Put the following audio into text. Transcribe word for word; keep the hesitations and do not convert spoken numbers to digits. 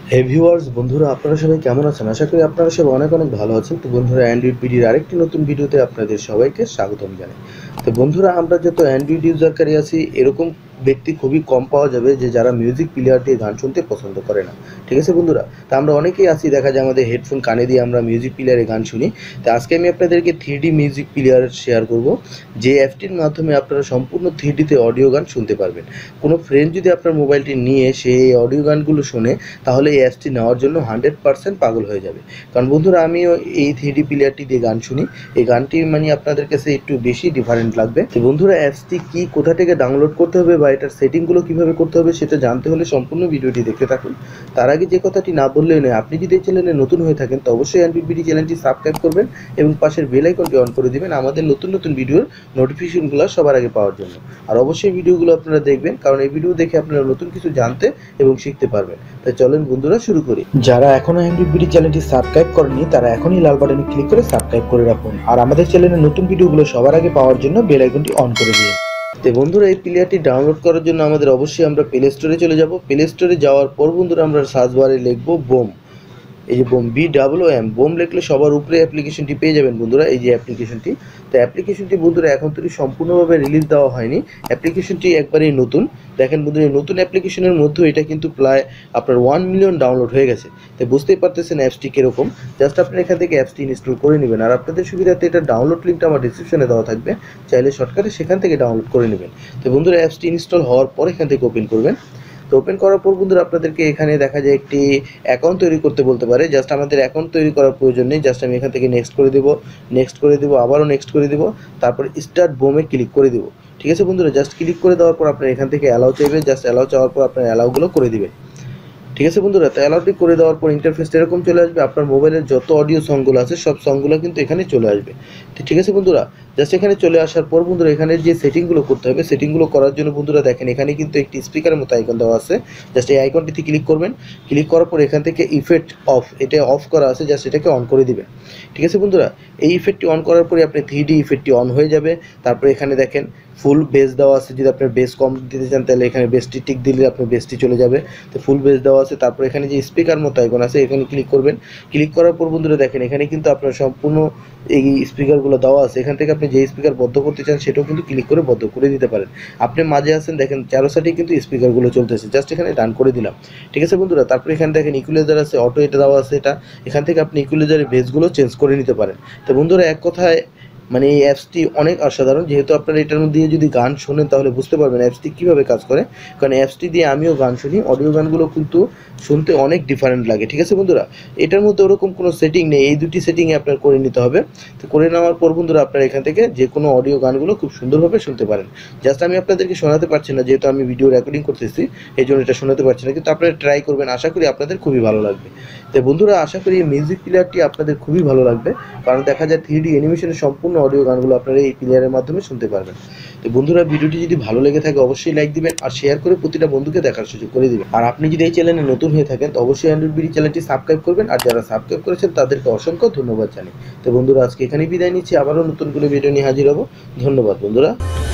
হে viewers বন্ধুরা, আপনারা সবাই কেমন আছেন? আশা করি আপনারা সবাই অনেক অনেক ভালো আছেন। তো বন্ধুরা, অ্যান্ড্রয়েড বিডির আরেকটি নতুন ভিডিওতে আপনাদের সবাইকে স্বাগতম জানাই। তো বন্ধুরা, আমরা যত অ্যান্ড্রয়েড ইউজারকারী আছি, এরকম ব্যক্তি খুবই কম পাওয়া যাবে যে যারা মিউজিক প্লেয়ার দিয়ে গান শুনতে পছন্দ করে না। ঠিক আছে বন্ধুরা, তো আমরা অনেকেই আছি, দেখা যায় আমাদের হেডফোন কানে দিয়ে আমরা মিউজিক প্লেয়ারে গান শুনি। তো আজকে আমি আপনাদেরকে three D music player share করব, যে অ্যাপটির মাধ্যমে আপনারা সম্পূর্ণ থ্রি ডিতে অডিও গান শুনতে পারবেন। কোনো ফ্রেন্ড যদি আপনার মোবাইলটি নিয়ে সেই অডিও গানগুলো শোনে, তাহলে এই অ্যাপসটি নেওয়ার জন্য হান্ড্রেড পার্সেন্ট পাগল হয়ে যাবে। কারণ বন্ধুরা, আমিও এই থ্রি ডি প্লেয়ারটি দিয়ে গান শুনি। এই গানটি মানে আপনাদের কাছে একটু বেশি ডিফারেন্ট লাগবে। তো বন্ধুরা, অ্যাপসটি কি, কোথা থেকে ডাউনলোড করতে হবে বা এটার সেটিংগুলো কীভাবে করতে হবে সেটা জানতে হলে সম্পূর্ণ ভিডিওটি দেখতে থাকুন। তার আগে যে কথাটি না বললেই নয়, আপনি যদি এই চ্যানেলে নতুন হয়ে থাকেন তো অবশ্যই অ্যান্ড্রয়েড বিডি চ্যানেলটি সাবস্ক্রাইব করবেন এবং পাশের বেল আইকনটি অন করে দিবেন আমাদের নতুন নতুন ভিডিওর নোটিফিকেশনগুলো সবার আগে পাওয়ার জন্য। আর অবশ্যই ভিডিওগুলো আপনারা দেখবেন, কারণ এই ভিডিও দেখে আপনারা নতুন কিছু জানতে এবং শিখতে পারবেন। তাই চলেন বন্ধুরা শুরু করি। যারা এখনো অ্যান্ড্রয়েড বিডি চ্যানেলটি সাবস্ক্রাইব করেননি তারা এখনই লাল বাটনে ক্লিক করে সাবস্ক্রাইব করে রাখুন, আর আমাদের চ্যানেলের নতুন ভিডিওগুলো সবার আগে পাওয়ার জন্য বেল আইকনটি অন করে দিন। তো বন্ধুরা, এই প্লেয়ারটি ডাউনলোড করার জন্য আমাদের অবশ্যই আমরা প্লে স্টোরে চলে যাব। প্লে স্টোরে যাওয়ার পর বন্ধুরা আমরা সার্চ বারে লিখব বোম। এই যে বোম, বি ডাবল এম, বোম লিখলে সবার উপরে অ্যাপ্লিকেশনটি পেয়ে যাবেন বন্ধুরা। এই যে অ্যাপ্লিকেশনটি, তো অ্যাপ্লিকেশনটি বন্ধুরা এখন তো সম্পূর্ণভাবে রিলিজ দেওয়া হয়নি, অ্যাপ্লিকেশনটি একবারেই নতুন। দেখেন বন্ধুরা, এই নতুন অ্যাপ্লিকেশনের মধ্যে এটা কিন্তু প্রায় আপনার ওয়ান মিলিয়ন ডাউনলোড হয়ে গেছে। তো বুঝতেই পারতেছেন অ্যাপসটি কীরকম। জাস্ট আপনার এখান থেকে অ্যাপসটি ইনস্টল করে নেবেন, আর আপনাদের সুবিধাতে এটা ডাউনলোড লিঙ্কটা আমার ডিসক্রিপশনে দেওয়া থাকবে, চাইলে শর্টকাটে সেখান থেকে ডাউনলোড করে নেবেন। তো বন্ধুরা, অ্যাপসটি ইনস্টল হওয়ার পর এখান থেকে ওপেন করবেন। তো ওপেন করার পর বন্ধুরা আপনাদেরকে এখানে দেখা যায় একটি অ্যাকাউন্ট তৈরি করতে বলতে পারে। জাস্ট আমাদের অ্যাকাউন্ট তৈরি করার প্রয়োজন নেই, জাস্ট আমি এখান থেকে নেক্সট করে দেবো, নেক্সট করে দেবো, আবারও নেক্সট করে দেবো, তারপর স্টার্ট বোমে ক্লিক করে দেবো। ঠিক আছে বন্ধুরা, জাস্ট ক্লিক করে দেওয়ার পর আপনার এখান থেকে অ্যালাউ চাইবে, জাস্ট অ্যালাউ চাওয়ার পর আপনার অ্যালাউগুলো করে দিবেন। ঠিক আছে বন্ধুরা, তো অ্যালাউটি করে দেওয়ার পর ইন্টারফেসটা এরকম চলে আসবে। আপনার মোবাইলের যত অডিও সংগুলো আছে সব সংগুলো কিন্তু এখানে চলে আসবে। তো ঠিক আছে বন্ধুরা, জাস্ট এখানে চলে আসার পর বন্ধুরা এখানে যে সেটিংগুলো করতে হবে, সেটিংগুলো করার জন্য বন্ধুরা দেখেন এখানে কিন্তু একটি স্পিকারের মতো আইকন দেওয়া আছে। জাস্ট এই আইকনটিতে ক্লিক করবেন। ক্লিক করার পর এখান থেকে ইফেক্ট অফ, এটা অফ করা আছে, জাস্ট এটাকে অন করে দিবেন। ঠিক আছে বন্ধুরা, এই ইফেক্টটি অন করার পরে আপনি থ্রি ডি ইফেক্টটি অন হয়ে যাবে। তারপরে এখানে দেখেন ফুল বেস দেওয়া আছে, যদি আপনার বেস কম দিতে চান তাহলে এখানে বেসটি টিক দিলে আপনার বেসটি চলে যাবে। তো ফুল বেস দেওয়া আছে। তারপর এখানে যে স্পিকার মতো আইকন আছে এখানে ক্লিক করবেন। ক্লিক করার পর বন্ধুরা দেখেন এখানে কিন্তু আপনার সম্পূর্ণ এই স্পিকারগুলো দেওয়া আছে। এখান থেকে আপনি যে স্পিকার বদ্ধ করতে চান সেটাও কিন্তু ক্লিক করে বদ্ধ করে দিতে পারেন। আপনি মাঝে আছেন, দেখেন চারো সাইডে কিন্তু স্পিকারগুলো চলতেছে, জাস্ট এখানে ডান করে দিলাম। ঠিক আছে বন্ধুরা, তারপর এখানে দেখেন ইকুয়ালাইজার আছে, অটো এটা দেওয়া আছে, এটা এখান থেকে আপনি ইকুয়ালাইজারের বেসগুলো চেঞ্জ করে নিতে পারেন। তো বন্ধুরা, এক কথায় মানে এই অ্যাপসটি অনেক অসাধারণ। যেহেতু আপনারা এটার মধ্যে যদি গান শোনেন তাহলে বুঝতে পারবেন অ্যাপসটি কীভাবে কাজ করে, কারণ অ্যাপসটি দিয়ে আমিও গান শুনি। অডিও গানগুলো কিন্তু শুনতে অনেক ডিফারেন্ট লাগে। ঠিক আছে বন্ধুরা, এটার মধ্যে ওরকম কোনো সেটিং নেই, এই দুটি সেটিংয়ে আপনার করে নিতে হবে। তো করে নেওয়ার পর বন্ধুরা আপনারা এখান থেকে যে কোনো অডিও গানগুলো খুব সুন্দরভাবে শুনতে পারেন। জাস্ট আমি আপনাদেরকে শোনাতে পারছি না, যেহেতু আমি ভিডিও রেকর্ডিং করতেছি এই জন্য এটা শোনাতে পারছি না, কিন্তু আপনারা ট্রাই করবেন, আশা করি আপনাদের খুবই ভালো লাগবে। তো বন্ধুরা, আশা করি এই মিউজিক প্লেয়ারটি আপনাদের খুবই ভালো লাগবে, কারণ দেখা যায় থ্রি ডি অ্যানিমেশনের সম্পূর্ণ অডিও গানগুলো আপনারা এই প্লেয়ারের মাধ্যমে শুনতে পারবেন। তো বন্ধুরা, ভিডিওটি যদি ভালো লেগে থাকে অবশ্যই লাইক দিবেন আর শেয়ার করে প্রতিটা বন্ধুকে দেখার সুযোগ করে দিবেন। আর আপনি যদি এই চ্যানেলে নতুন হয়ে থাকেন তো অবশ্যই অ্যান্ড্রয়েড বিডি চ্যানেলটি সাবস্ক্রাইব করবেন, আর যারা সাবস্ক্রাইব করেছেন তাদেরকে অসংখ্য ধন্যবাদ জানাই। তো বন্ধুরা, আজকে এখানেই বিদায় নিচ্ছি, আবারও নতুন করে ভিডিও নিয়ে হাজির হব। ধন্যবাদ বন্ধুরা।